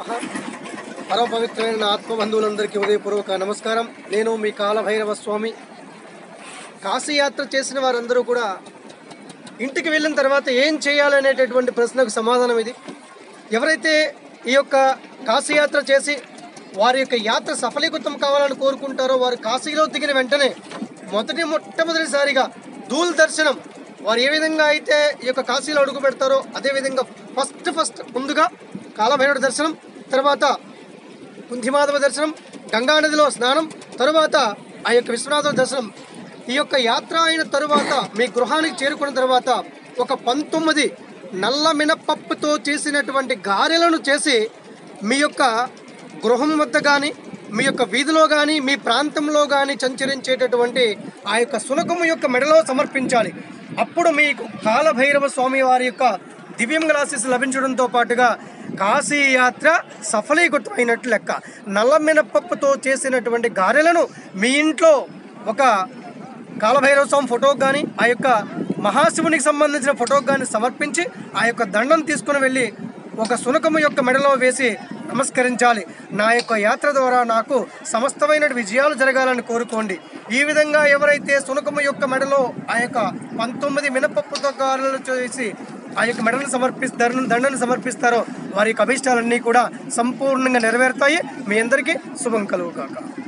పరమ పవిత్రమైన ఆత్మబంధువులందరికీ ఉదయపూర్వక నమస్కారం. నేను మీ కాలభైరవ స్వామి. కాశీయాత్ర చేసిన వారందరూ కూడా ఇంటికి వెళ్ళిన తర్వాత ఏం చేయాలనేటటువంటి ప్రశ్నకు సమాధానం ఇది. ఎవరైతే ఈ యొక్క కాశీయాత్ర చేసి వారి యొక్క యాత్ర సఫలీకృతం కావాలని కోరుకుంటారో వారు కాశీలో దిగిన వెంటనే మొట్టమొదటిసారిగా ధూల్ దర్శనం వారు ఏ విధంగా అయితే ఈ యొక్క కాశీలో అడుగు పెడతారో అదేవిధంగా ఫస్ట్ ముందుగా కాలభైరవుడి దర్శనం, తర్వాత కుంతిమాధవ దర్శనం, గంగానదిలో స్నానం, తరువాత ఆ యొక్క విశ్వనాథ దర్శనం. ఈ యొక్క యాత్ర అయిన తరువాత మీ గృహానికి చేరుకున్న తర్వాత ఒక 19 నల్ల మినపప్పుతో చేసినటువంటి గారెలను చేసి మీ యొక్క గృహం వద్ద కానీ మీ యొక్క వీధిలో కానీ మీ ప్రాంతంలో కానీ సంచరించేటటువంటి ఆ యొక్క శునకము యొక్క మెడలో సమర్పించాలి. అప్పుడు మీకు కాలభైరవ స్వామి వారి యొక్క దివ్యంగా ఆశీస్సులు లభించడంతో పాటుగా కాశీ యాత్ర సఫలీకృతమైనట్లు లెక్క. నల్ల మినపప్పుతో చేసినటువంటి గారెలను మీ ఇంట్లో ఒక కాలభైరవ స్వామి ఫోటోకి కానీ ఆ యొక్క మహాశివునికి సంబంధించిన ఫోటోకి కానీ సమర్పించి ఆ యొక్క దండం తీసుకుని వెళ్ళి ఒక శునకము యొక్క మెడలో వేసి నమస్కరించాలి. నా యొక్క యాత్ర ద్వారా నాకు సమస్తమైన విజయాలు జరగాలని కోరుకోండి. ఈ విధంగా ఎవరైతే శునకము యొక్క మెడలో ఆ యొక్క 19 మినపప్పుతో గారెలు చేసి ఆ యొక్క మెడలను దండను సమర్పిస్తారో వారి యొక్క అభిష్టాలన్నీ కూడా సంపూర్ణంగా నెరవేరుతాయి. మీ అందరికీ శుభం కలుగుగాక.